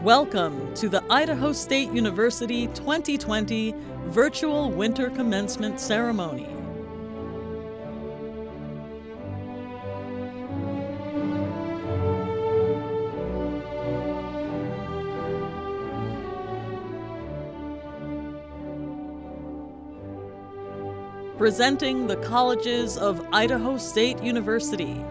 Welcome to the Idaho State University 2020 Virtual Winter Commencement Ceremony. Presenting the colleges of Idaho State University.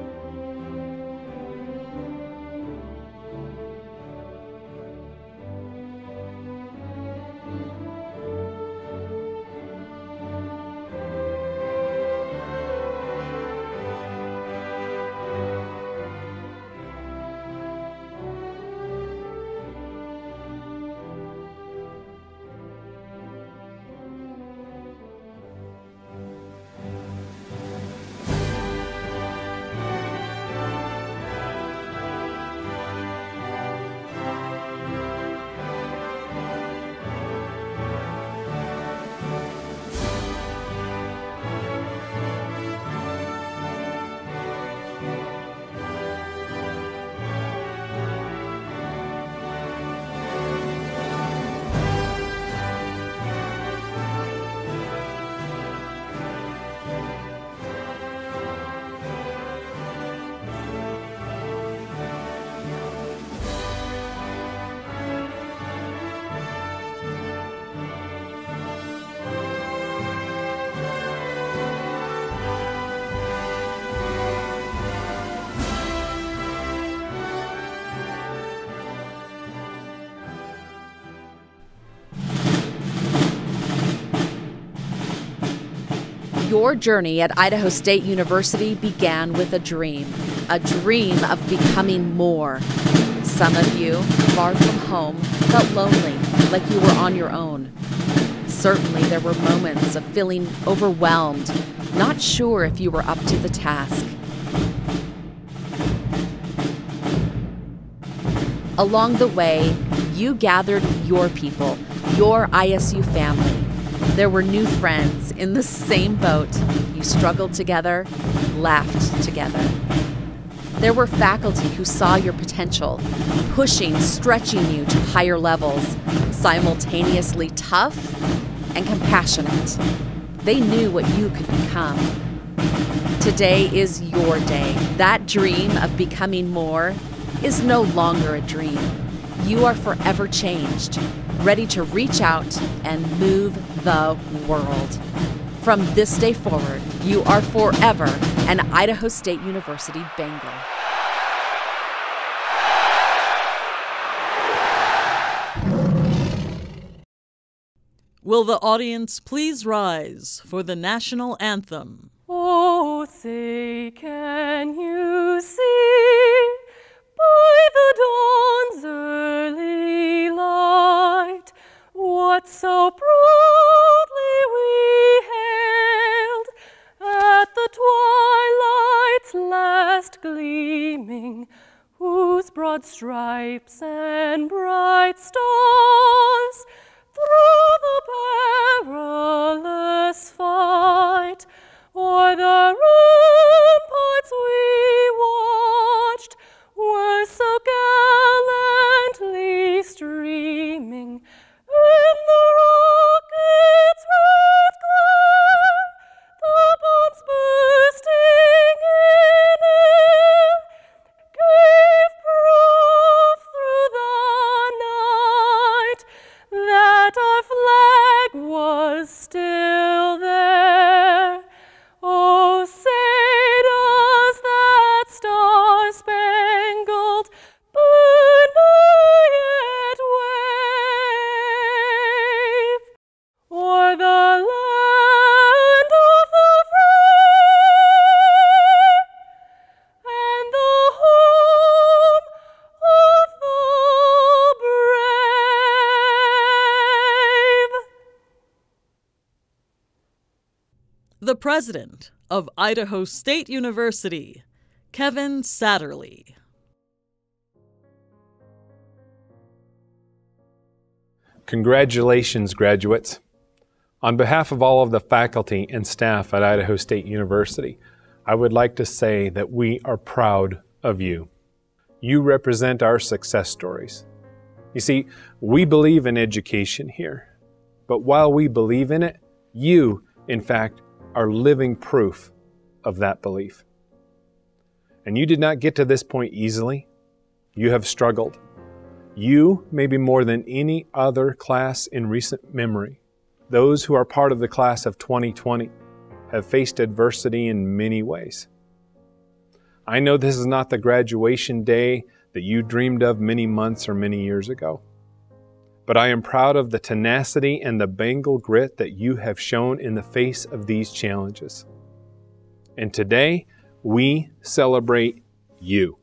Your journey at Idaho State University began with a dream of becoming more. Some of you, far from home, felt lonely, like you were on your own. Certainly there were moments of feeling overwhelmed, not sure if you were up to the task. Along the way, you gathered your people, your ISU family. There were new friends in the same boat. You struggled together, laughed together. There were faculty who saw your potential, pushing, stretching you to higher levels, simultaneously tough and compassionate. They knew what you could become. Today is your day. That dream of becoming more is no longer a dream. You are forever changed, ready to reach out and move the world. From this day forward, you are forever an Idaho State University Bengal. Will the audience please rise for the national anthem? Oh, say, can you see by the dawn's early light what so proudly we hailed at the twilight's last gleaming, whose broad stripes and bright stars through the perilous fight o'er the ramparts we watched were so gallantly streaming, and the rocket's red glare, the bombs bursting in air, gave proof through the night that our flag was still there. Oh, say does that star-spangled banner yet wave o'er the land of the free and the home of the brave? The President of Idaho State University, Kevin Satterlee. Congratulations, graduates. On behalf of all of the faculty and staff at Idaho State University, I would like to say that we are proud of you. You represent our success stories. You see, we believe in education here, but while we believe in it, you, in fact, are living proof of that belief. And you did not get to this point easily. You have struggled. You, maybe more than any other class in recent memory, those who are part of the class of 2020, have faced adversity in many ways. I know this is not the graduation day that you dreamed of many months or many years ago, but I am proud of the tenacity and the Bengal grit that you have shown in the face of these challenges. And today, we celebrate you.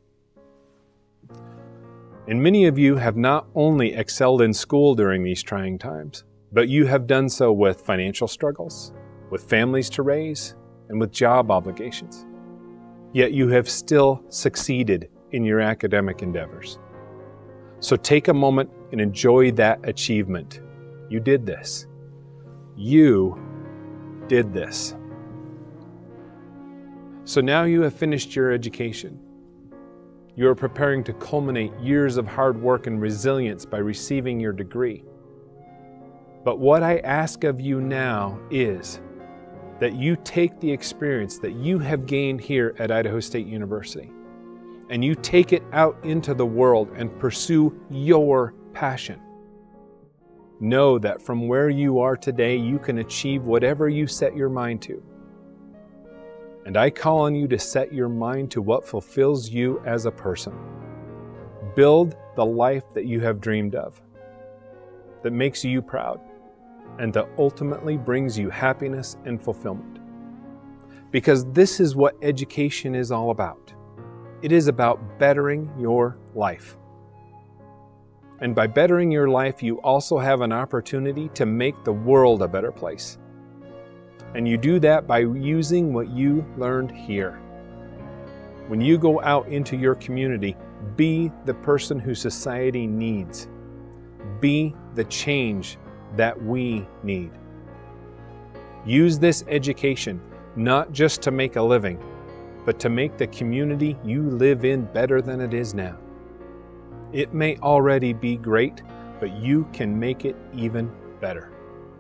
And many of you have not only excelled in school during these trying times, but you have done so with financial struggles, with families to raise, and with job obligations. Yet you have still succeeded in your academic endeavors. So take a moment and enjoy that achievement. You did this. You did this. So now you have finished your education. You are preparing to culminate years of hard work and resilience by receiving your degree. But what I ask of you now is that you take the experience that you have gained here at Idaho State University and you take it out into the world and pursue your passion. Know that from where you are today, you can achieve whatever you set your mind to. And I call on you to set your mind to what fulfills you as a person. Build the life that you have dreamed of, that makes you proud, and that ultimately brings you happiness and fulfillment. Because this is what education is all about. It is about bettering your life. And by bettering your life, you also have an opportunity to make the world a better place. And you do that by using what you learned here. When you go out into your community, be the person who society needs. Be the change that we need. Use this education not just to make a living, but to make the community you live in better than it is now. It may already be great, but you can make it even better.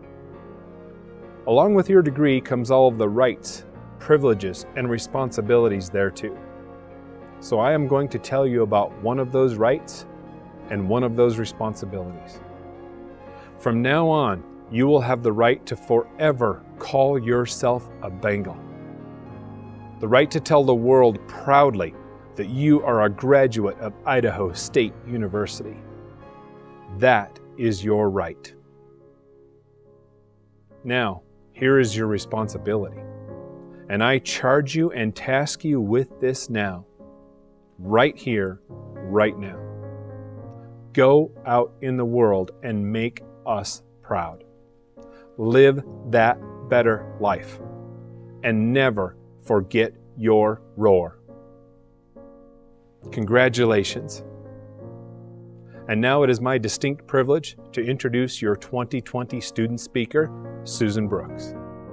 Along with your degree comes all of the rights, privileges, and responsibilities thereto. So I am going to tell you about one of those rights and one of those responsibilities. From now on, you will have the right to forever call yourself a Bengal. The right to tell the world proudly that you are a graduate of Idaho State University. That is your right. Now, here is your responsibility. And I charge you and task you with this now, right here, right now. Go out in the world and make us proud. Live that better life. And never forget your roar. Congratulations. And now it is my distinct privilege to introduce your 2020 student speaker, Susan Brooks.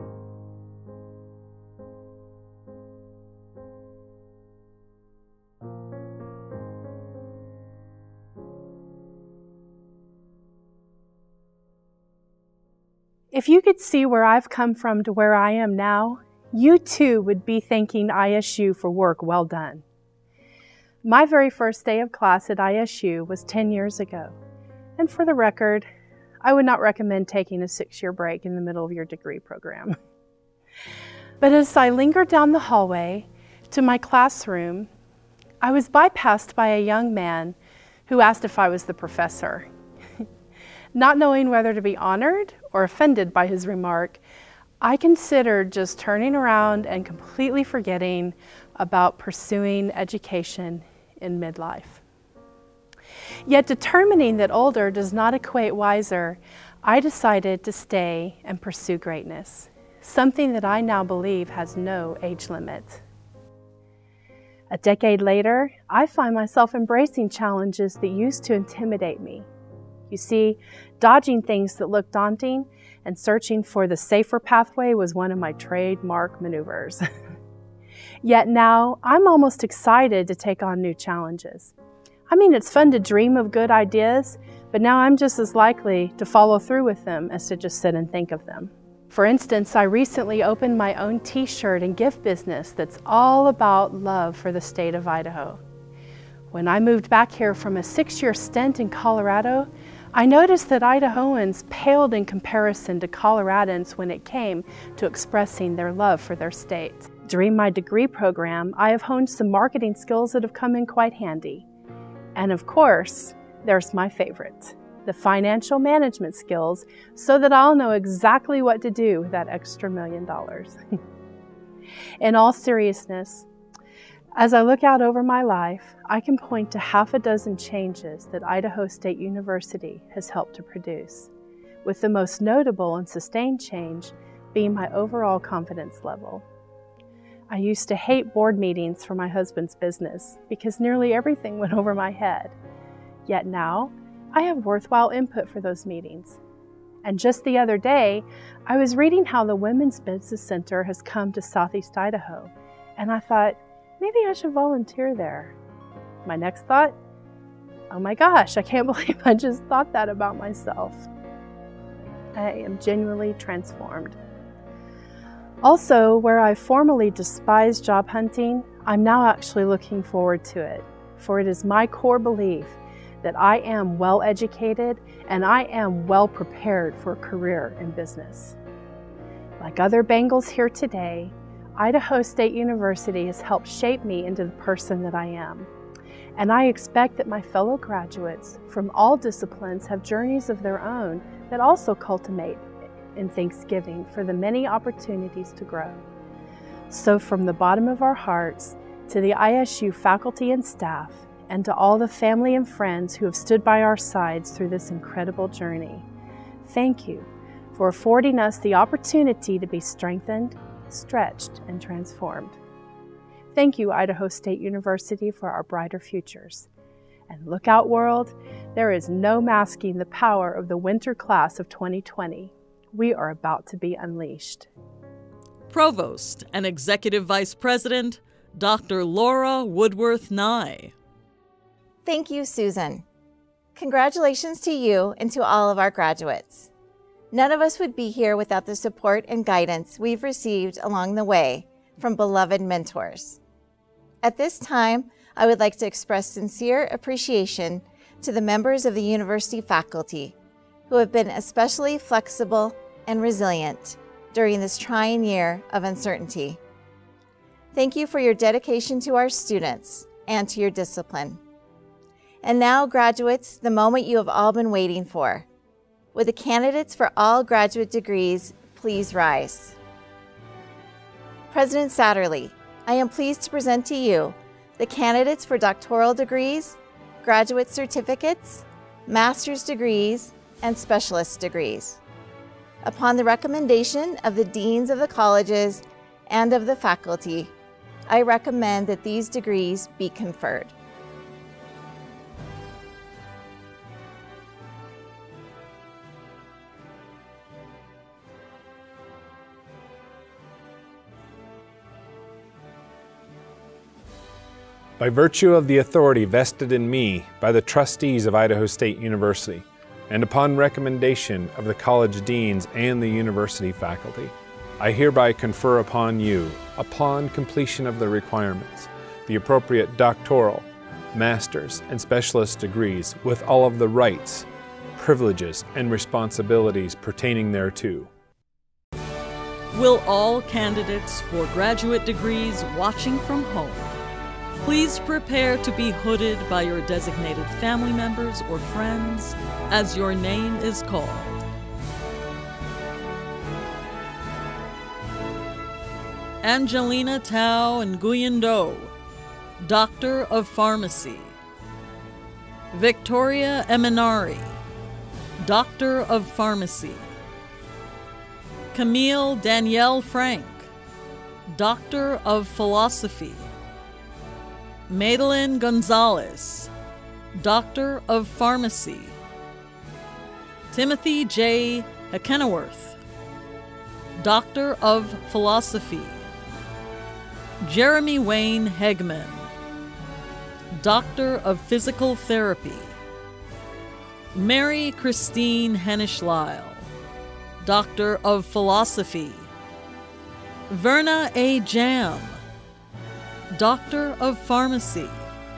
If you could see where I've come from to where I am now, you too would be thanking ISU for work well done. My very first day of class at ISU was 10 years ago. And for the record, I would not recommend taking a 6-year break in the middle of your degree program. But as I lingered down the hallway to my classroom, I was bypassed by a young man who asked if I was the professor. Not knowing whether to be honored or offended by his remark, I considered just turning around and completely forgetting about pursuing education in midlife. Yet determining that older does not equate wiser, I decided to stay and pursue greatness, something that I now believe has no age limit. A decade later, I find myself embracing challenges that used to intimidate me. You see, dodging things that looked daunting and searching for the safer pathway was one of my trademark maneuvers. Yet now, I'm almost excited to take on new challenges. I mean, it's fun to dream of good ideas, but now I'm just as likely to follow through with them as to just sit and think of them. For instance, I recently opened my own t-shirt and gift business that's all about love for the state of Idaho. When I moved back here from a 6-year stint in Colorado, I noticed that Idahoans paled in comparison to Coloradans when it came to expressing their love for their state. During my degree program, I have honed some marketing skills that have come in quite handy. And of course, there's my favorite, the financial management skills, so that I'll know exactly what to do with that extra $1 million. In all seriousness, as I look out over my life, I can point to half a dozen changes that Idaho State University has helped to produce, with the most notable and sustained change being my overall confidence level. I used to hate board meetings for my husband's business because nearly everything went over my head. Yet now, I have worthwhile input for those meetings. And just the other day, I was reading how the Women's Business Center has come to Southeast Idaho, and I thought, maybe I should volunteer there. My next thought, oh my gosh, I can't believe I just thought that about myself. I am genuinely transformed. Also, where I formerly despised job hunting, I'm now actually looking forward to it, for it is my core belief that I am well educated and I am well prepared for a career in business. Like other Bengals here today, Idaho State University has helped shape me into the person that I am. And I expect that my fellow graduates from all disciplines have journeys of their own that also cultivate in thanksgiving for the many opportunities to grow. So from the bottom of our hearts to the ISU faculty and staff, and to all the family and friends who have stood by our sides through this incredible journey, thank you for affording us the opportunity to be strengthened, stretched, and transformed. Thank you, Idaho State University, for our brighter futures. And look out, world, there is no masking the power of the winter class of 2020. We are about to be unleashed. Provost and Executive Vice President, Dr. Laura Woodworth Nye. Thank you, Susan. Congratulations to you and to all of our graduates. None of us would be here without the support and guidance we've received along the way from beloved mentors. At this time, I would like to express sincere appreciation to the members of the university faculty who have been especially flexible and resilient during this trying year of uncertainty. Thank you for your dedication to our students and to your discipline. And now, graduates, the moment you have all been waiting for. Would the candidates for all graduate degrees please rise? President Satterlee, I am pleased to present to you the candidates for doctoral degrees, graduate certificates, master's degrees, and specialist degrees. Upon the recommendation of the deans of the colleges and of the faculty, I recommend that these degrees be conferred. By virtue of the authority vested in me by the trustees of Idaho State University, and upon recommendation of the college deans and the university faculty, I hereby confer upon you, upon completion of the requirements, the appropriate doctoral, master's, and specialist degrees with all of the rights, privileges, and responsibilities pertaining thereto. Will all candidates for graduate degrees watching from home please prepare to be hooded by your designated family members or friends as your name is called. Angelina Tao Nguyen Do, Doctor of Pharmacy. Victoria Eminari, Doctor of Pharmacy. Camille Danielle Frank, Doctor of Philosophy. Madeline Gonzalez, Doctor of Pharmacy. Timothy J. Hackenworth, Doctor of Philosophy. Jeremy Wayne Hegman, Doctor of Physical Therapy. Mary Christine Hennish-Lyle, Doctor of Philosophy. Verna A. Jam, Doctor of Pharmacy.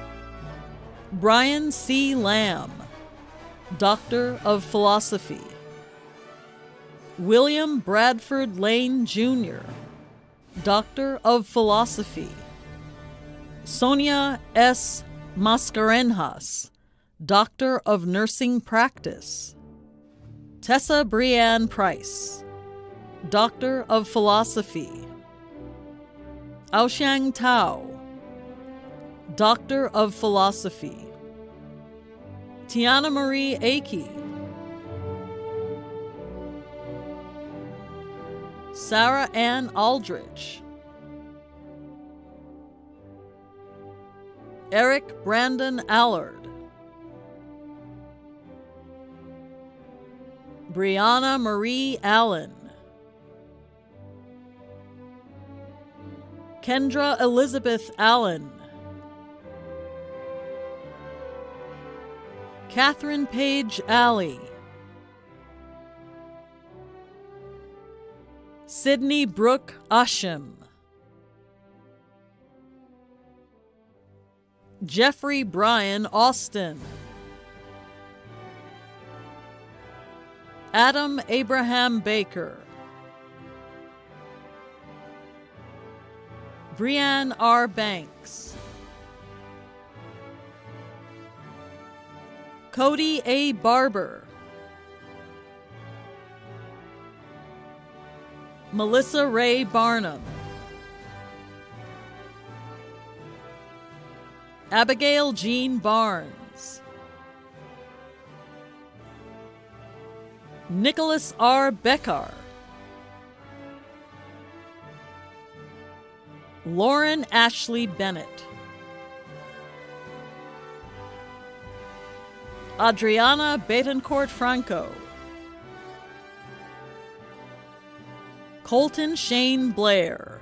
Brian C. Lamb, Doctor of Philosophy. William Bradford Lane, Jr., Doctor of Philosophy. Sonia S. Mascarenhas, Doctor of Nursing Practice. Tessa Brianne Price, Doctor of Philosophy. Aoxiang Tao, Doctor of Philosophy. Tiana Marie Aki. Sarah Ann Aldrich. Eric Brandon Allard. Brianna Marie Allen. Kendra Elizabeth Allen. Catherine Page Alley. Sydney Brooke Asham. Jeffrey Brian Austin. Adam Abraham Baker. Brianne R. Banks. Cody A. Barber. Melissa Ray Barnum. Abigail Jean Barnes. Nicholas R. Beckar. Lauren Ashley Bennett. Adriana Betancourt Franco. Colton Shane Blair.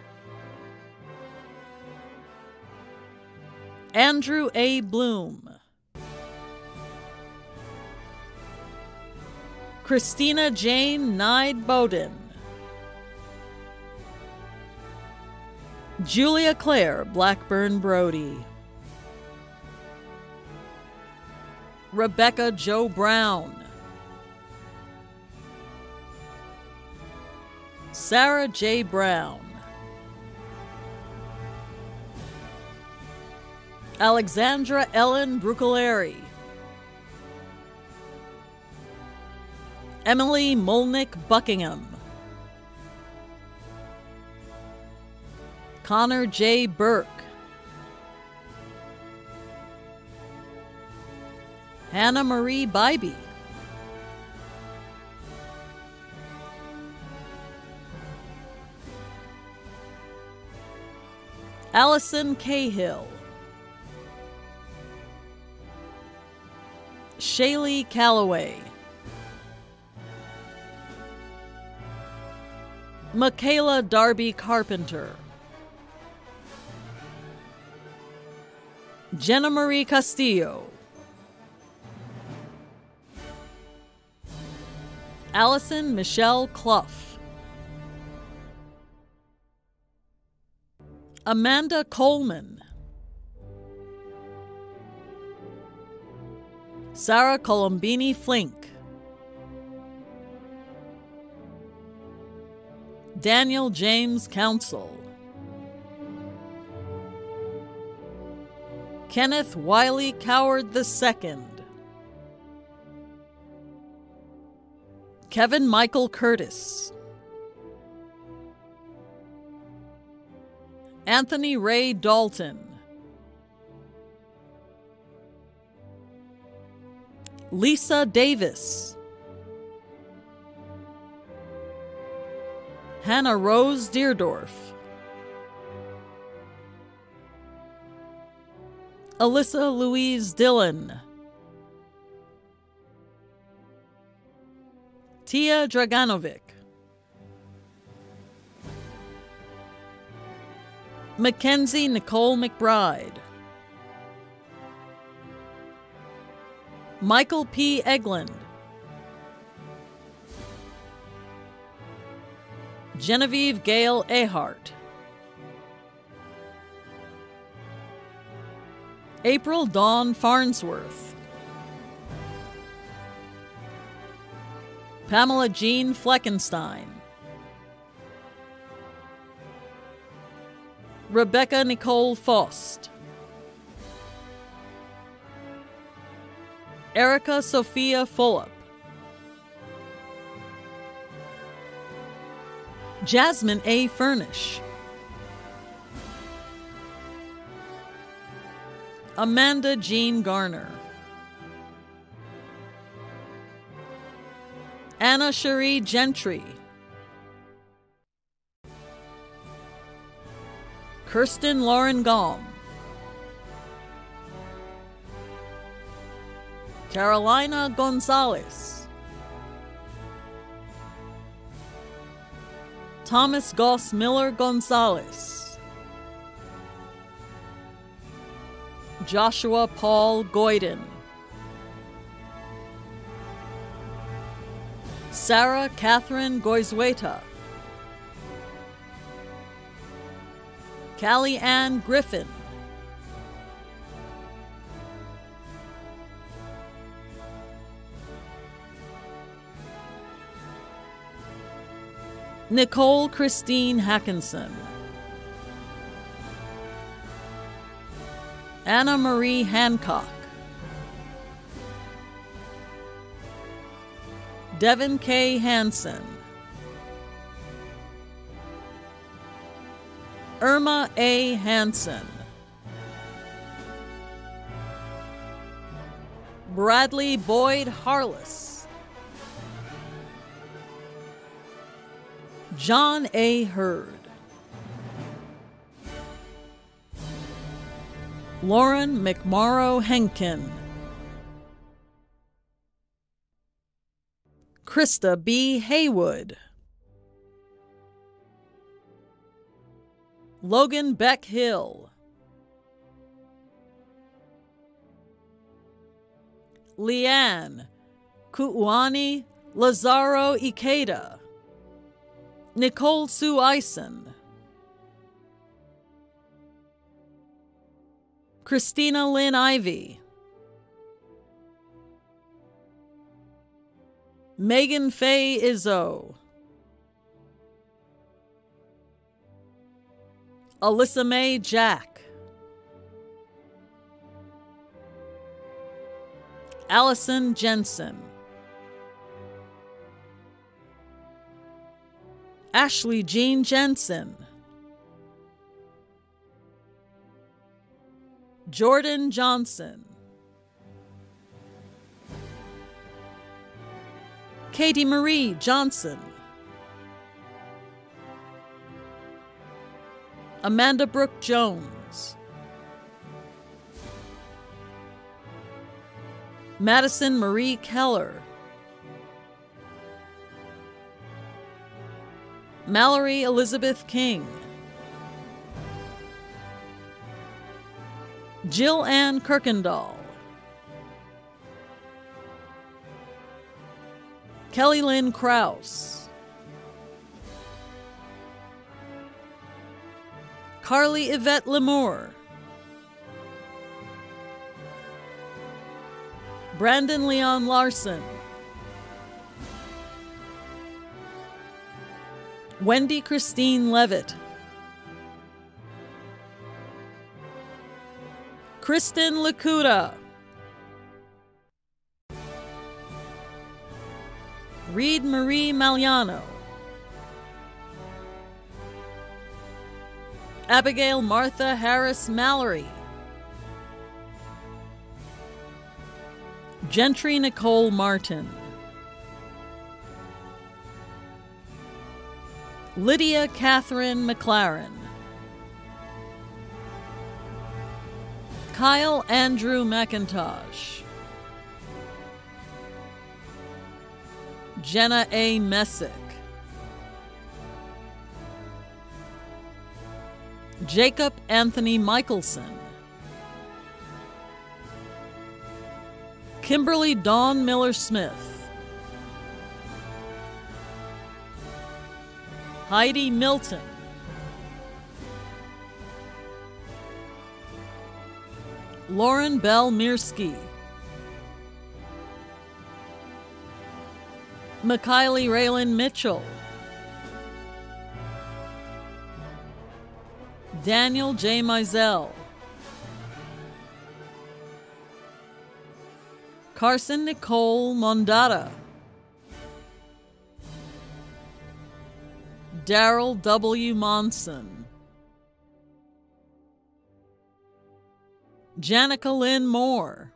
Andrew A. Bloom. Christina Jane Nide Bowden. Julia Claire Blackburn Brody. Rebecca Jo Brown. Sarah J. Brown. Alexandra Ellen Brucoleri. Emily Molnick Buckingham. Connor J. Burke. Hannah Marie Bybee. Allison Cahill. Shaylee Calloway. Michaela Darby Carpenter. Jenna Marie Castillo. Allison Michelle Clough. Amanda Coleman. Sarah Colombini Flink. Daniel James Council. Kenneth Wiley Coward II. Kevin Michael Curtis. Anthony Ray Dalton. Lisa Davis. Hannah Rose Deerdorf. Alyssa Louise Dillon. Tia Draganovic. Mackenzie Nicole McBride. Michael P. Eglund, Genevieve Gale Ahart, April Dawn Farnsworth, Pamela Jean Fleckenstein, Rebecca Nicole Faust, Erica Sophia Fulop, Jasmine A. Furnish, Amanda Jean Garner, Anna Cherie Gentry, Kirsten Lauren Gaum, Carolina Gonzalez, Thomas Goss Miller Gonzalez, Joshua Paul Goyden, Sarah Catherine Goizueta, Callie Ann Griffin, Nicole Christine Hackinson, Anna Marie Hancock, Devin K. Hansen, Irma A. Hansen, Bradley Boyd Harless, John A. Hurd, Lauren McMorrow Henkin, Krista B. Haywood, Logan Beck Hill, Leanne Kuuani Lazaro Ikeda, Nicole Sue Eisen, Christina Lynn Ivy, Megan Faye Izzo, Alyssa Mae Jack, Allison Jensen, Ashley Jean Jensen, Jordan Johnson, Katie Marie Johnson, Amanda Brooke Jones, Madison Marie Keller, Mallory Elizabeth King, Jill Ann Kirkendall, Kelly Lynn Krause, Carly Yvette Lemore, Brandon Leon Larson, Wendy Christine Levitt, Kristen Lakuta, Reed Marie Maliano, Abigail Martha Harris Mallory, Gentry Nicole Martin, Lydia Catherine McLaren, Kyle Andrew McIntosh, Jenna A. Messick, Jacob Anthony Michelson, Kimberly Dawn Miller-Smith, Heidi Milton, Lauren Bell Mirsky, McKiley Raylan Mitchell, Daniel J. Mizell, Carson Nicole Mondada, Daryl W. Monson, Janica Lynn Moore,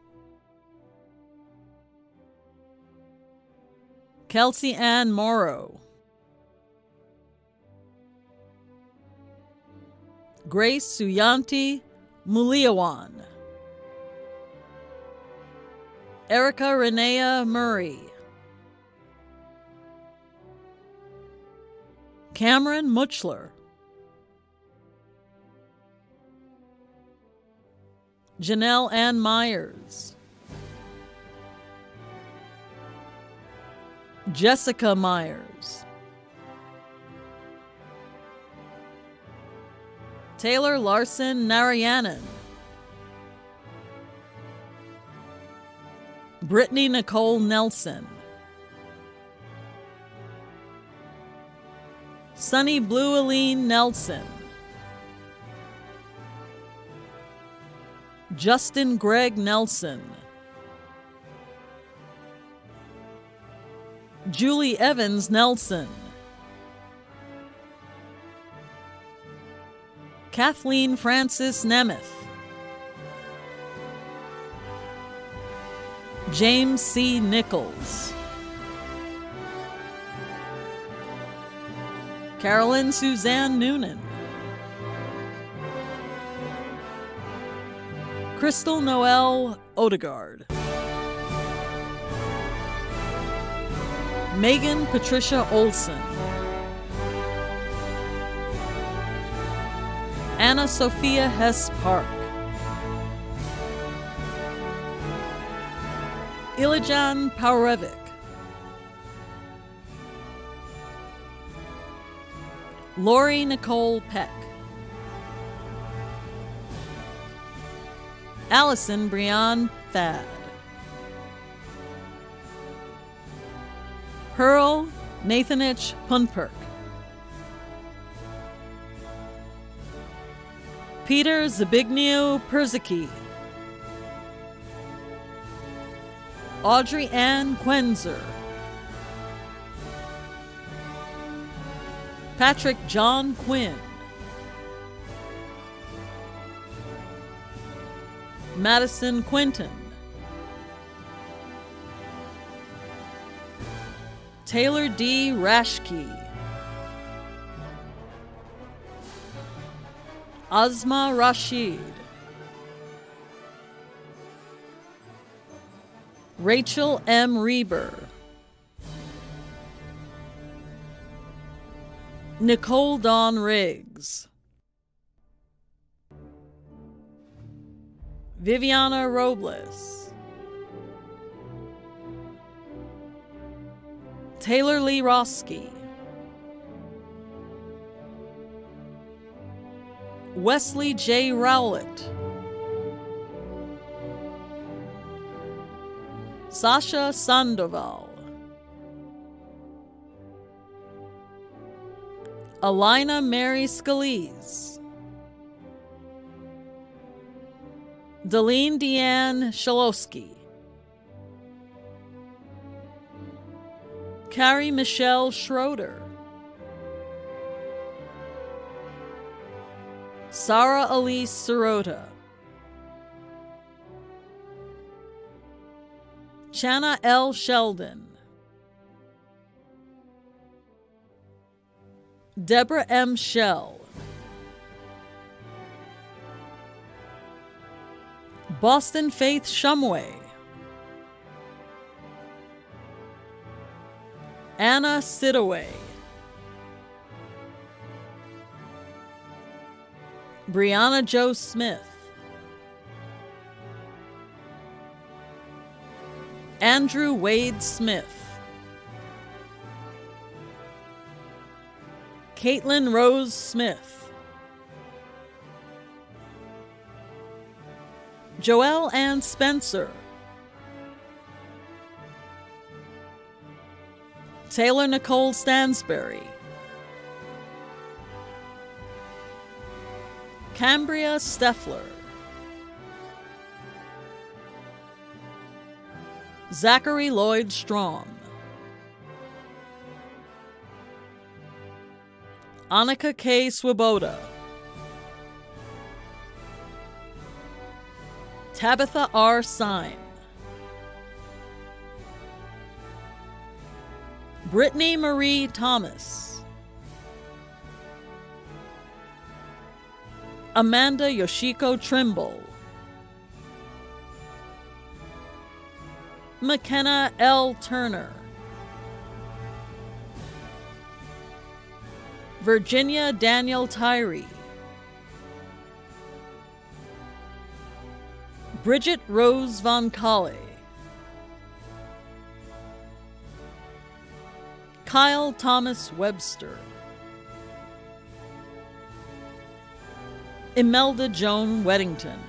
Kelsey Ann Morrow, Grace Suyanti Muliawan, Erica Renea Murray, Cameron Muchler, Janelle Ann Myers, Jessica Myers, Taylor Larson Narayanan, Brittany Nicole Nelson, Sunny Blue Aline Nelson, Justin Greg Nelson, Julie Evans Nelson, Kathleen Francis Nemeth, James C. Nichols, Carolyn Suzanne Noonan, Crystal Noel Odegaard, Megan Patricia Olson, Anna Sophia Hess Park, Ilijan Paurevic, Lori Nicole Peck, Allison Brianne Thad, Pearl Nathanich Punperk, Peter Zbigniew Perzicki, Audrey Ann Quenzer, Patrick John Quinn, Madison Quinton, Taylor D. Rashke, Azma Rashid, Rachel M. Reber, Nicole Dawn Riggs, Viviana Robles, Taylor Lee Roski, Wesley J. Rowlett, Sasha Sandoval, Alina Mary Scalise, Deline Deanne Shalowski, Carrie Michelle Schroeder, Sarah Elise Sirota, Chana L. Sheldon, Deborah M. Shell, Boston Faith Shumway, Anna Sidaway, Brianna Jo Smith, Andrew Wade Smith, Caitlin Rose Smith, Joelle Ann Spencer, Taylor Nicole Stansberry, Cambria Steffler, Zachary Lloyd Strong, Annika K. Swoboda, Tabitha R. Syme, Brittany Marie Thomas, Amanda Yoshiko Trimble, McKenna L. Turner, Virginia Daniel Tyree, Bridget Rose Von Kalle, Kyle Thomas Webster, Imelda Joan Weddington,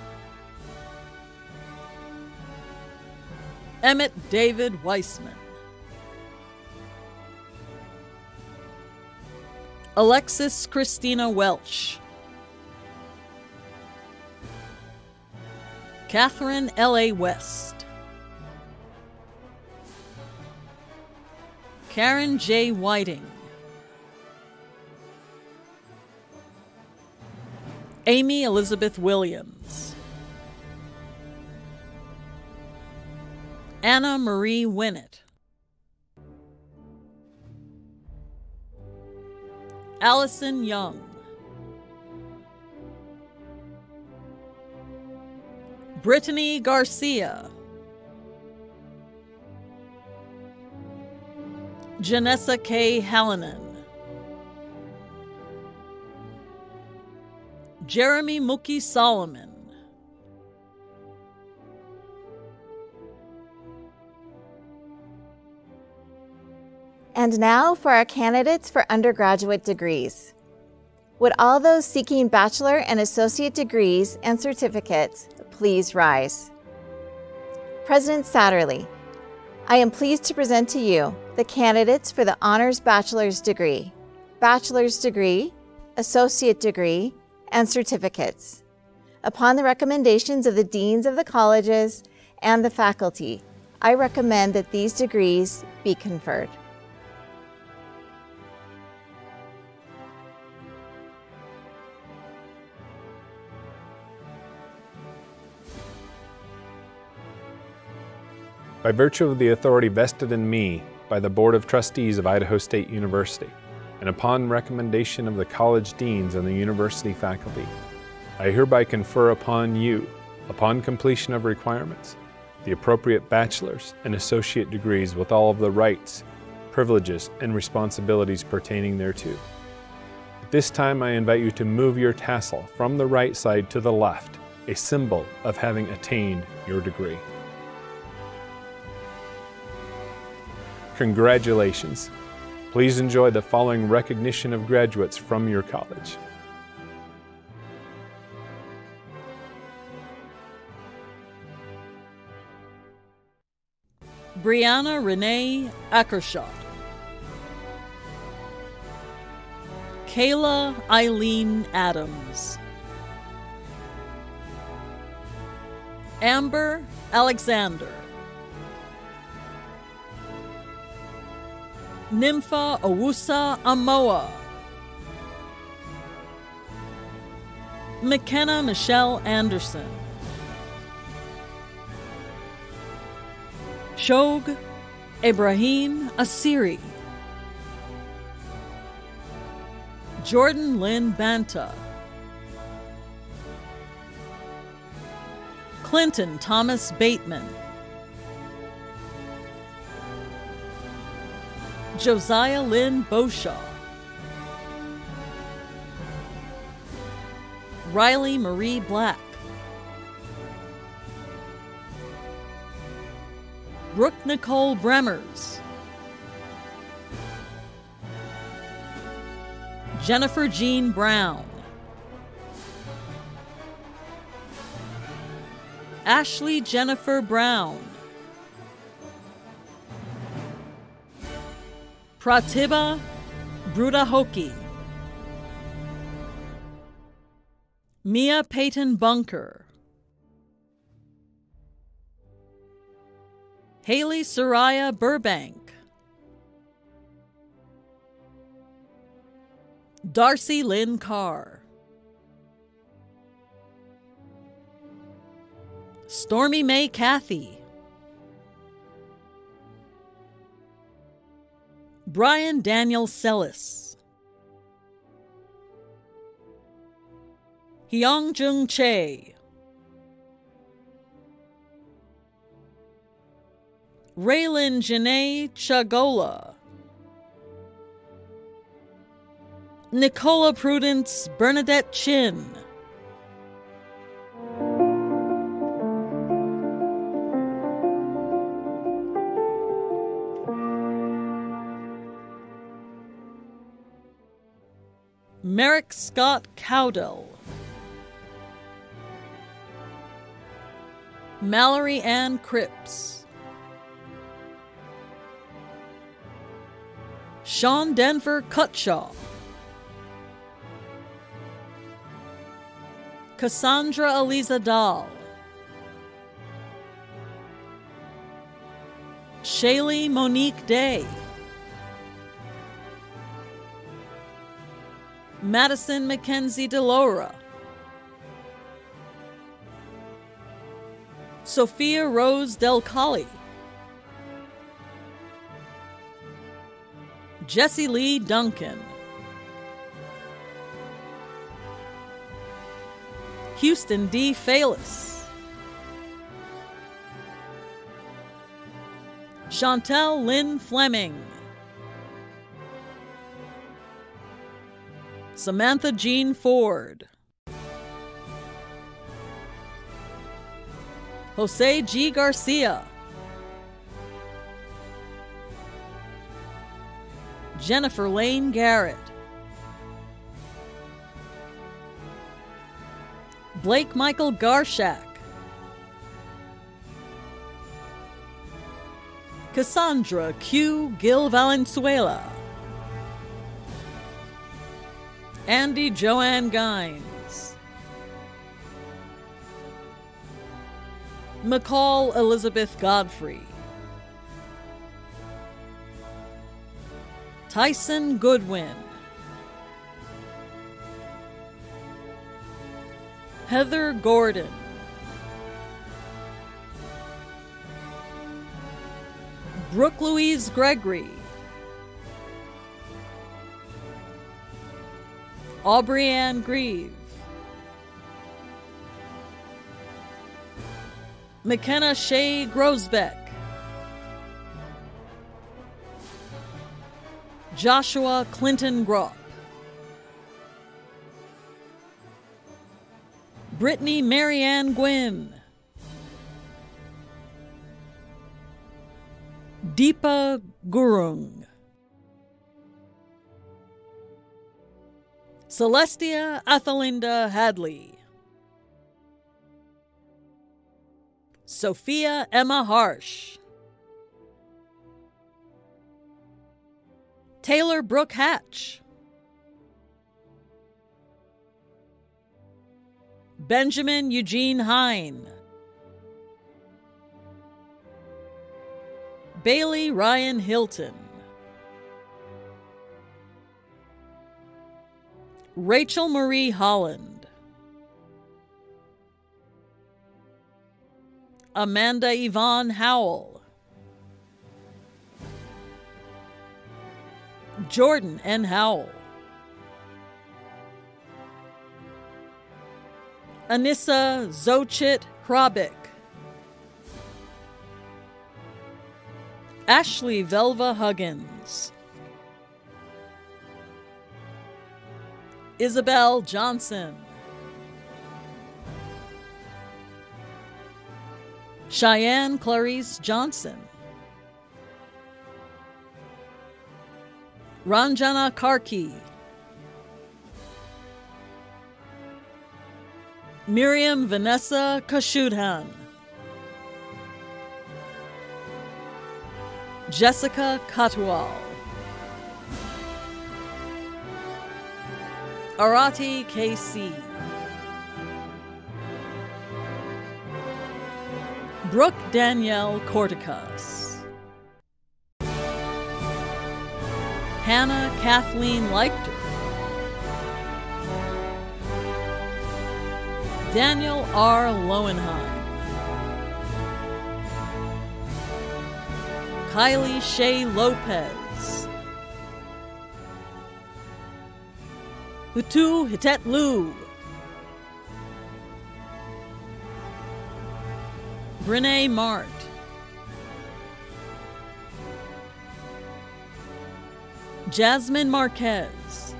Emmett David Weissman, Alexis Christina Welch, Catherine L.A. West, Karen J. Whiting, Amy Elizabeth Williams, Anna Marie Winnett, Allison Young, Brittany Garcia, Janessa K. Hallinan, Jeremy Mookie Solomon, And now for our candidates for undergraduate degrees. Would all those seeking bachelor and associate degrees and certificates please rise? President Satterlee, I am pleased to present to you the candidates for the Honors Bachelor's Degree, Bachelor's Degree, Associate Degree, and certificates. Upon the recommendations of the deans of the colleges and the faculty, I recommend that these degrees be conferred. By virtue of the authority vested in me by the Board of Trustees of Idaho State University, and upon recommendation of the college deans and the university faculty, I hereby confer upon you, upon completion of requirements, the appropriate bachelor's and associate degrees with all of the rights, privileges, and responsibilities pertaining thereto. At this time, I invite you to move your tassel from the right side to the left, a symbol of having attained your degree. Congratulations. Please enjoy the following recognition of graduates from your college. Brianna Renee Ackershot, Kayla Eileen Adams, Amber Alexander, Nympha Owusa Amoa, McKenna Michelle Anderson, Shog Ibrahim Asiri, Jordan Lynn Banta, Clinton Thomas Bateman, Josiah Lynn Beaushaw, Riley Marie Black, Brooke Nicole Bremers, Jennifer Jean Brown, Ashley Jennifer Brown, Pratibha Brudahoki, Mia Payton Bunker, Haley Soraya Burbank, Darcy Lynn Carr, Stormy Mae Cathy, Brian Daniel Sellis, Hyungjung Che, Raylin Janae Chagola, Nicola Prudence Bernadette Chin, Merrick Scott Cowdell, Mallory Ann Cripps, Sean Denver Cutshaw, Cassandra Eliza Dahl, Shaylee Monique Day, Madison Mackenzie DeLaura, Sophia Rose Del Colli, Jessie Lee Duncan, Houston D. Falis, Chantel Lynn Fleming, Samantha Jean Ford, Jose G. Garcia, Jennifer Lane Garrett, Blake Michael Garshak, Cassandra Q. Gil Valenzuela, Andy Joanne Gines, McCall Elizabeth Godfrey, Tyson Goodwin, Heather Gordon, Brooke Louise Gregory, Aubrey Ann Grieve, McKenna Shea Grosbeck, Joshua Clinton Gropp, Brittany Marianne Gwynn, Deepa Gurung, Celestia Athelinda Hadley, Sophia Emma Harsh, Taylor Brooke Hatch, Benjamin Eugene Hine, Bailey Ryan Hilton, Rachel Marie Holland, Amanda Yvonne Howell, Jordan N. Howell, Anissa Zochit Hrabik, Ashley Velva Huggins, Isabel Johnson, Cheyenne Clarice Johnson, Ranjana Karki, Miriam Vanessa Kashudhan, Jessica Katwal, Arati KC, Brooke Danielle Corticas, Hannah Kathleen Leichter, Daniel R. Lowenheim, Kylie Shea Lopez, Hutu Hitet Lu, Brene Mart, Jasmine Marquez,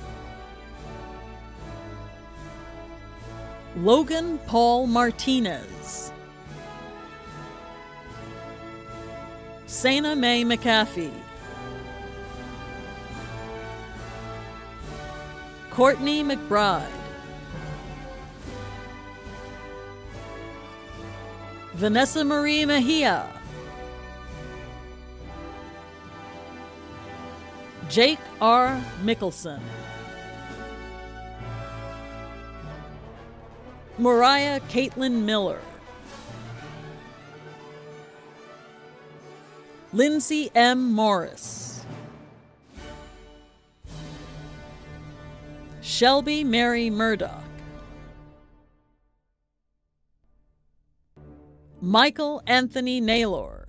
Logan Paul Martinez, Sana Mae McAfee, Courtney McBride, Vanessa Marie Mejia, Jake R. Mickelson, Mariah Caitlin Miller, Lindsay M. Morris, Shelby Mary Murdoch, Michael Anthony Naylor,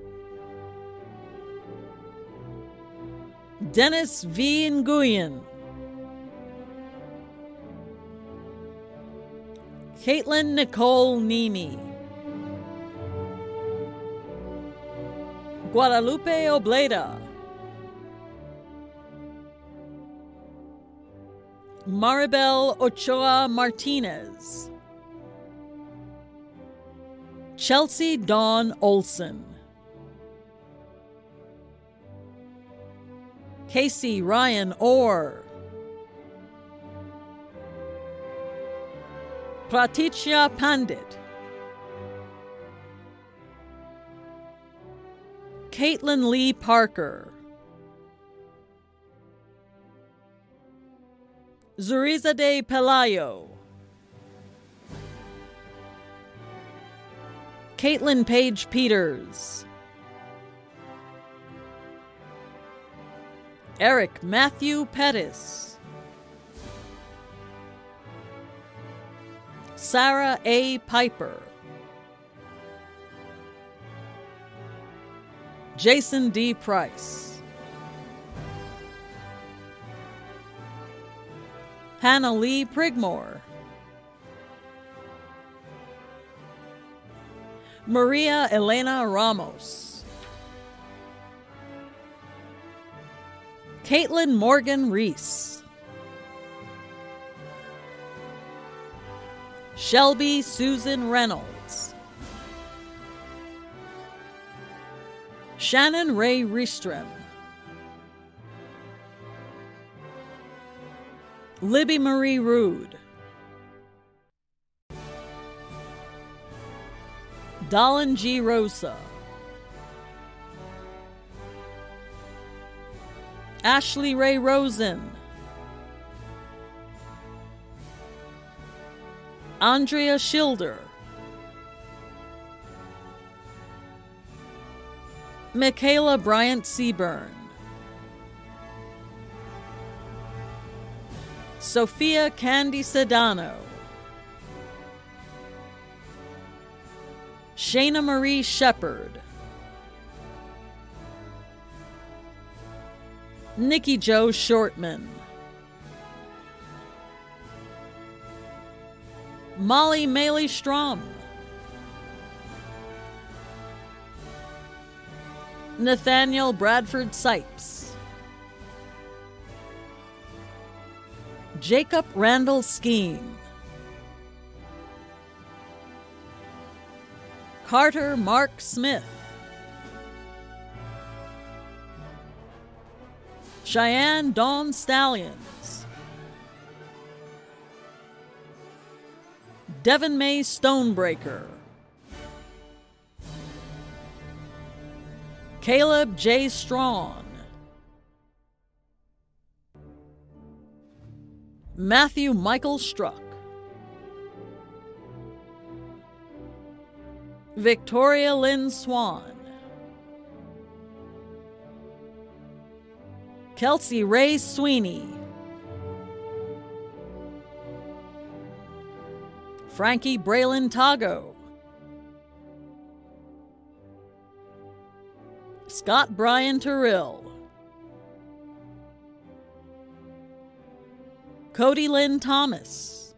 Dennis V. Nguyen, Caitlin Nicole Nemi, Guadalupe Obleda, Maribel Ochoa Martinez, Chelsea Dawn Olson, Casey Ryan Orr, Praticya Pandit, Caitlin Lee Parker, Zurizade Pelayo, Caitlin Page Peters, Eric Matthew Pettis, Sarah A. Piper, Jason D. Price, Hannah Lee Prigmore, Maria Elena Ramos, Caitlin Morgan Reese, Shelby Susan Reynolds, Shannon Ray Ristrom, Libby Marie Rude, Dolan G. Rosa, Ashley Ray Rosen, Andrea Schilder, Michaela Bryant Seaburn, Sophia Candy Sedano, Shayna Marie Shepard, Nikki Jo Shortman, Molly Maley Strom, Nathaniel Bradford Sipes, Jacob Randall Skeen, Carter Mark Smith, Cheyenne Dawn Stallions, Devon May Stonebreaker, Caleb J. Strong, Matthew Michael Struck, Victoria Lynn Swan, Kelsey Ray Sweeney, Frankie Braylon Tago, Scott Brian Terrell, Cody Lynn Thomas,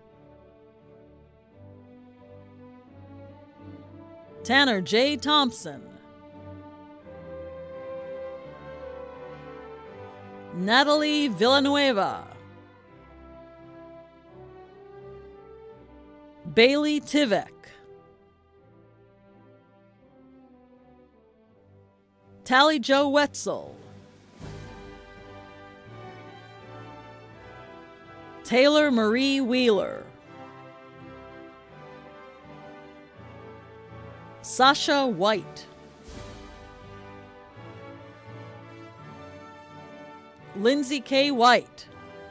Tanner J. Thompson, Natalie Villanueva, Bailey Tivek, Tally Joe Wetzel, Taylor Marie Wheeler, Sasha White, Lindsay K. White,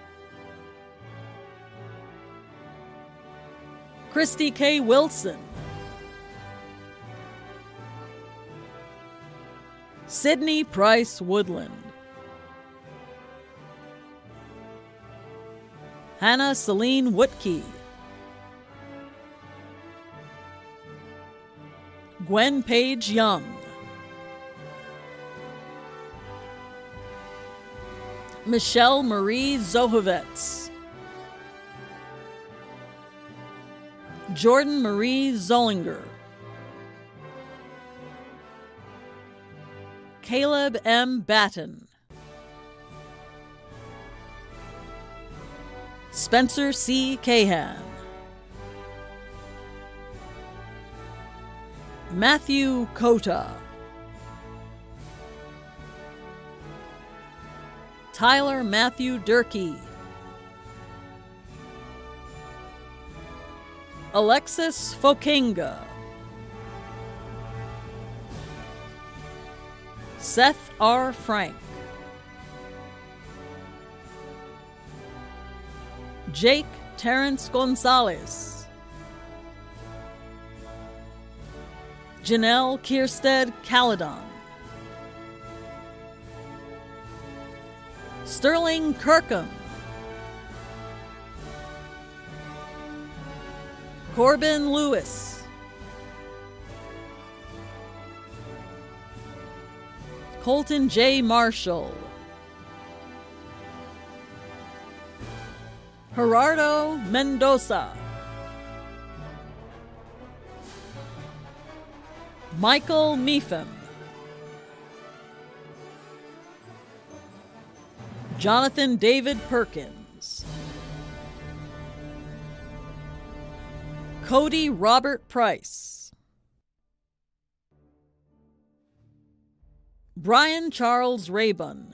Christy K. Wilson, Sydney Price Woodland, Hannah Celine Woodkey, Gwen Page Young, Michelle Marie Zohovets, Jordan Marie Zollinger, Caleb M. Batten, Spencer C. Cahan, Matthew Cota, Tyler Matthew Durkee, Alexis Fokinga, Seth R. Frank, Jake Terrence Gonzalez, Janelle Kierstead Caledon, Sterling Kirkham, Corbin Lewis, Colton J. Marshall, Gerardo Mendoza, Michael Mepham, Jonathan David Perkins, Cody Robert Price, Brian Charles Raybun,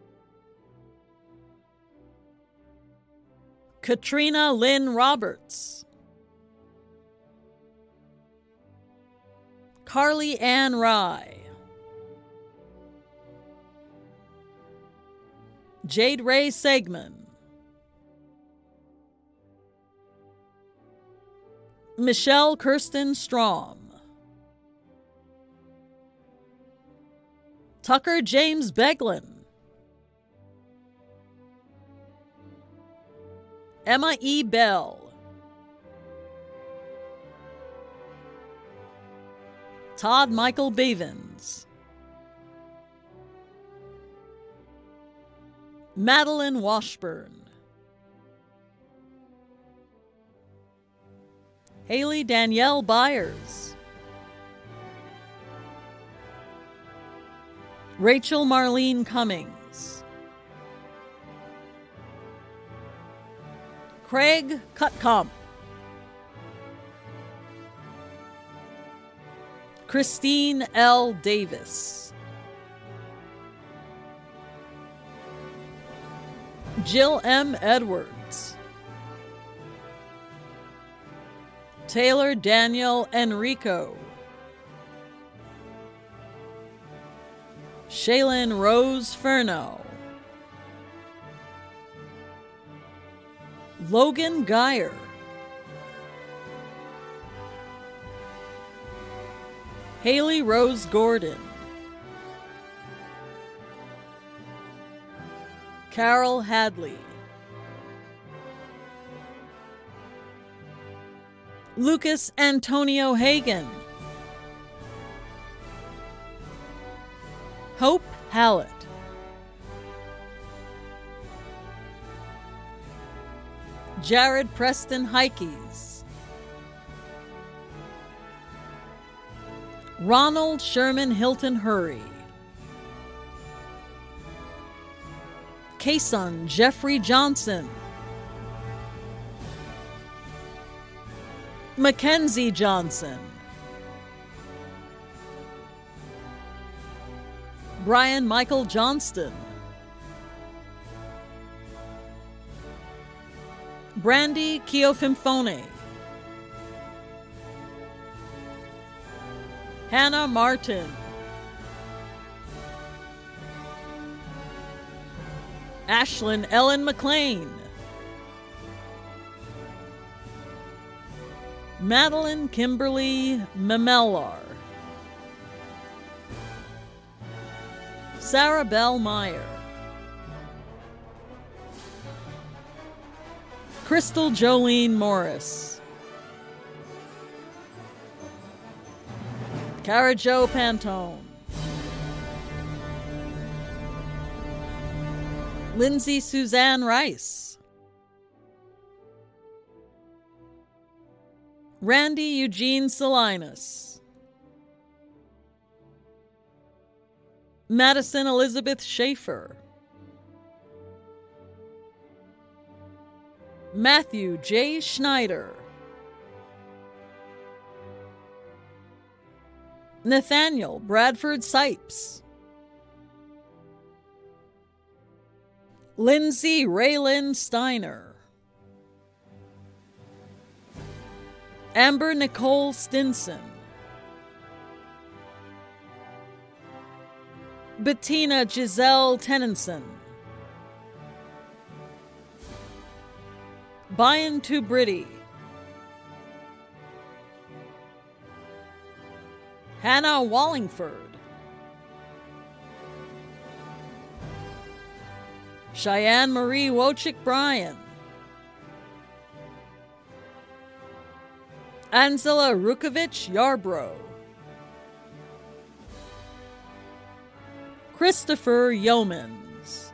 Katrina Lynn Roberts, Carly Ann Rye, Jade Ray Segman, Michelle Kirsten Strom, Tucker James Beglin, Emma E. Bell, Todd Michael Bevins, Madeline Washburn, Haley Danielle Byers, Rachel Marlene Cummings, Craig Cutcomb, Christine L. Davis, Jill M. Edwards, Taylor Daniel Enrico, Shaylin Rose Furno, Logan Geyer, Haley Rose Gordon, Carol Hadley, Lucas Antonio Hagan, Hope Hallett, Jared Preston Heikes, Ronald Sherman Hilton Hurry, Kason Jeffrey Johnson, Mackenzie Johnson, Brian Michael Johnston, Brandy Keofimfone, Hannah Martin, Ashlyn Ellen McLean, Madeline Kimberly Memellar, Sarah Bell Meyer, Crystal Jolene Morris, Cara Jo Pantone, Lindsay Suzanne Rice, Randy Eugene Salinas, Madison Elizabeth Schaefer, Matthew J. Schneider, Nathaniel Bradford Sipes, Lindsay Raylyn Steiner, Amber Nicole Stinson, Bettina Giselle Tennyson, Bayan Tubridi, Hannah Wallingford, Cheyenne Marie Wojcik Bryan, Angela Rukovich Yarbrough, Christopher Yeomans.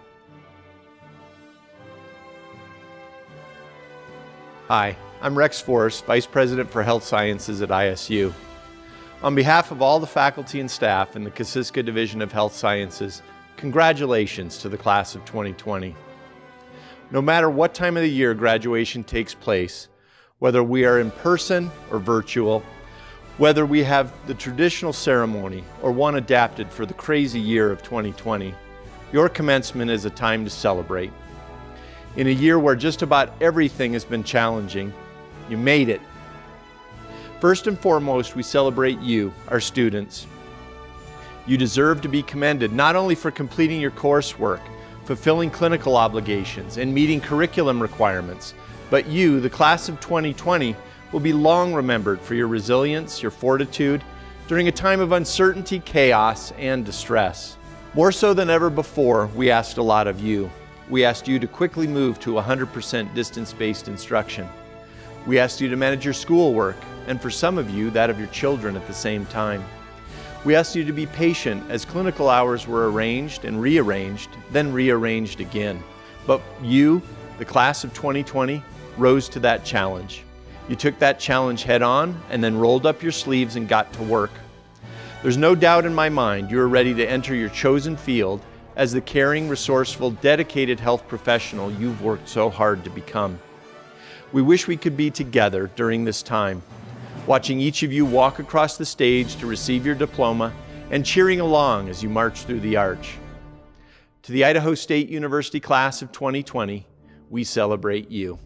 Hi, I'm Rex Forrest, Vice President for Health Sciences at ISU. On behalf of all the faculty and staff in the Kosiska Division of Health Sciences, congratulations to the class of 2020. No matter what time of the year graduation takes place, whether we are in person or virtual, whether we have the traditional ceremony or one adapted for the crazy year of 2020, your commencement is a time to celebrate. In a year where just about everything has been challenging, you made it. First and foremost, we celebrate you, our students. You deserve to be commended not only for completing your coursework, fulfilling clinical obligations, and meeting curriculum requirements, but you, the class of 2020, will be long remembered for your resilience, your fortitude, during a time of uncertainty, chaos, and distress. More so than ever before, we asked a lot of you. We asked you to quickly move to 100% distance-based instruction. We asked you to manage your schoolwork, and for some of you, that of your children at the same time. We asked you to be patient as clinical hours were arranged and rearranged, then rearranged again. But you, the class of 2020, rose to that challenge. You took that challenge head on and then rolled up your sleeves and got to work. There's no doubt in my mind you are ready to enter your chosen field as the caring, resourceful, dedicated health professional you've worked so hard to become. We wish we could be together during this time, watching each of you walk across the stage to receive your diploma and cheering along as you march through the arch. To the Idaho State University class of 2020, we celebrate you.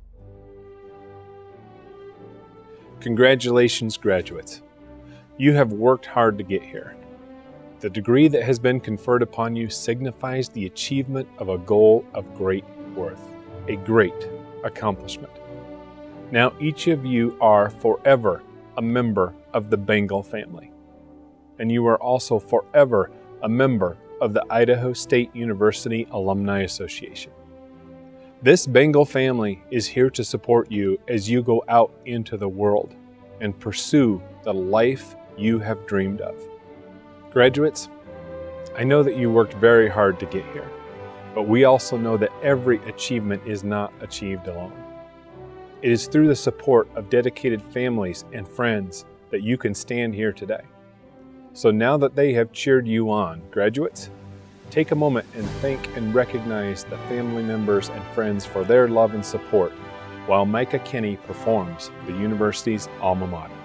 Congratulations, graduates. You have worked hard to get here. The degree that has been conferred upon you signifies the achievement of a goal of great worth, a great accomplishment. Now each of you are forever a member of the Bengal family, and you are also forever a member of the Idaho State University Alumni Association. This Bengal family is here to support you as you go out into the world and pursue the life you have dreamed of. Graduates, I know that you worked very hard to get here, but we also know that every achievement is not achieved alone. It is through the support of dedicated families and friends that you can stand here today. So now that they have cheered you on, graduates, take a moment and thank and recognize the family members and friends for their love and support while Micah Kenny performs the university's alma mater.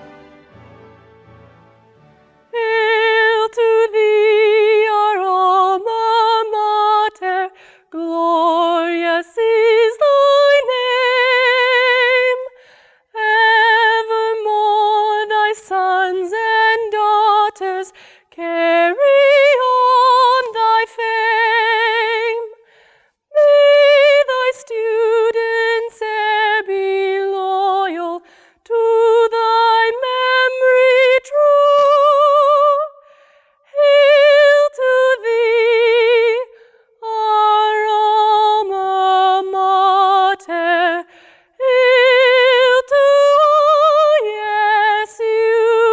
Hail to thee, our alma mater, glorious is thy name. Evermore thy sons and daughters carry on thy fame. May thy students e'er be loyal, to thy memory true. Hail to thee, our alma mater. Hail to ISU.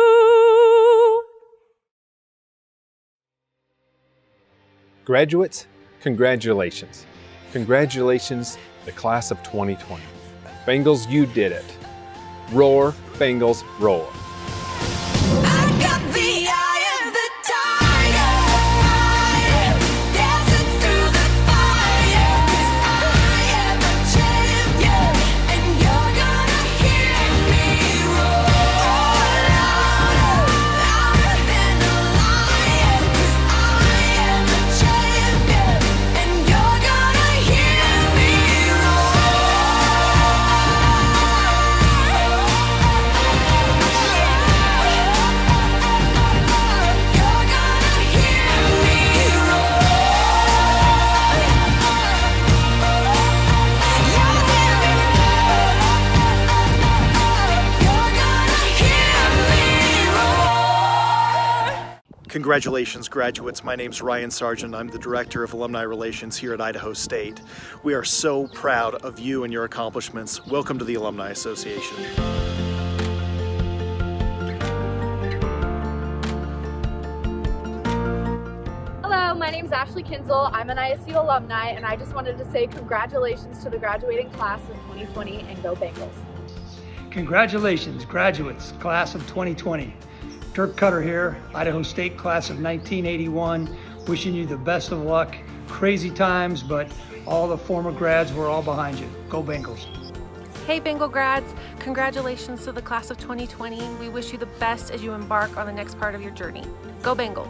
Graduates, congratulations. Congratulations, the class of 2020. Bengals, you did it. Roar, Bengals, roar. I got the eye of the tiger, dancing through the fire, 'cause I am a champion, and you're gonna hear me roar louder, louder than a lion, 'cause I am a champion, and you're gonna hear me roar. You're gonna hear me roar. Congratulations, graduates. My name's Ryan Sargent. I'm the Director of Alumni Relations here at Idaho State. We are so proud of you and your accomplishments. Welcome to the Alumni Association. Hello, my name is Ashley Kinzel. I'm an ISU alumni, and I just wanted to say congratulations to the graduating class of 2020 and go Bengals. Congratulations, graduates, class of 2020. Dirk Cutter here, Idaho State class of 1981, wishing you the best of luck. Crazy times, but all the former grads, we're all behind you. Go Bengals. Hey Bengal grads, congratulations to the class of 2020. We wish you the best as you embark on the next part of your journey. Go Bengals.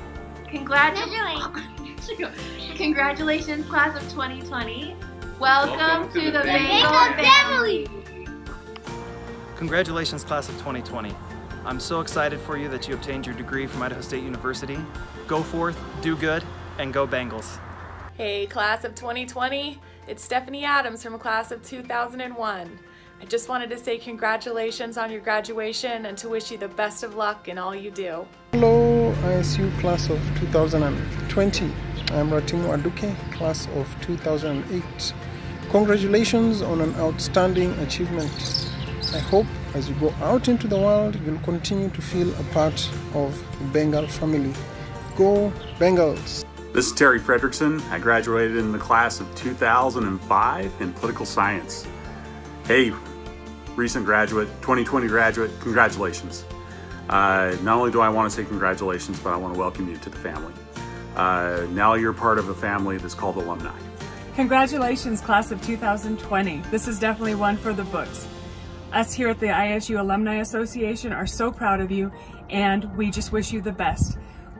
Congratulations, class of 2020. Welcome to the Bengal family. Congratulations, class of 2020. I'm so excited for you that you obtained your degree from Idaho State University. Go forth, do good, and go Bengals. Hey, class of 2020. It's Stephanie Adams from class of 2001. I just wanted to say congratulations on your graduation and to wish you the best of luck in all you do. Hello, ISU class of 2020. I'm Ratimu Aduke, class of 2008. Congratulations on an outstanding achievement. I hope as you go out into the world, you'll continue to feel a part of the Bengal family. Go Bengals! This is Terry Fredrickson. I graduated in the class of 2005 in political science. Hey, recent graduate, 2020 graduate, congratulations. Not only do I want to say congratulations, but I want to welcome you to the family. Now you're part of a family that's called alumni. Congratulations, class of 2020. This is definitely one for the books. Us here at the ISU Alumni Association are so proud of you, and we just wish you the best.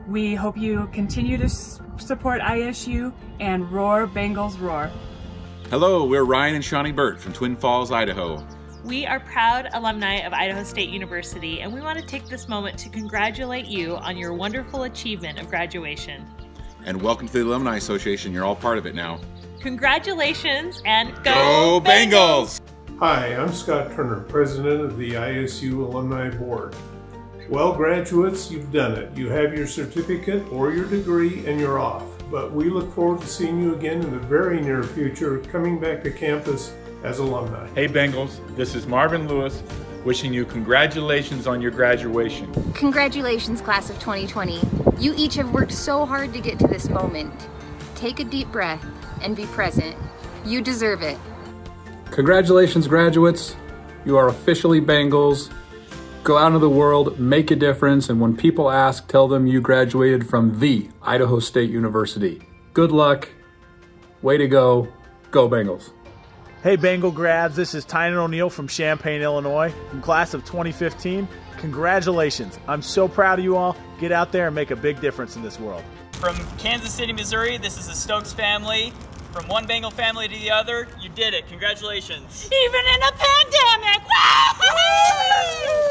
We hope you continue to support ISU and roar, Bengals, roar. Hello, we're Ryan and Shawnee Burt from Twin Falls, Idaho. We are proud alumni of Idaho State University, and we want to take this moment to congratulate you on your wonderful achievement of graduation. And welcome to the Alumni Association. You're all part of it now. Congratulations and Go Bengals! Hi, I'm Scott Turner, President of the ISU Alumni Board. Well, graduates, you've done it. You have your certificate or your degree and you're off. But we look forward to seeing you again in the very near future, coming back to campus as alumni. Hey Bengals, this is Marvin Lewis, wishing you congratulations on your graduation. Congratulations, class of 2020. You each have worked so hard to get to this moment. Take a deep breath and be present. You deserve it. Congratulations, graduates. You are officially Bengals. Go out into the world, make a difference, and when people ask, tell them you graduated from the Idaho State University. Good luck. Way to go. Go Bengals. Hey Bengal grads, this is Tynan O'Neill from Champaign, Illinois, from class of 2015. Congratulations. I'm so proud of you all. Get out there and make a big difference in this world. From Kansas City, Missouri, this is the Stokes family. From one Bengal family to the other, you did it. Congratulations. Even in a pandemic! Woo!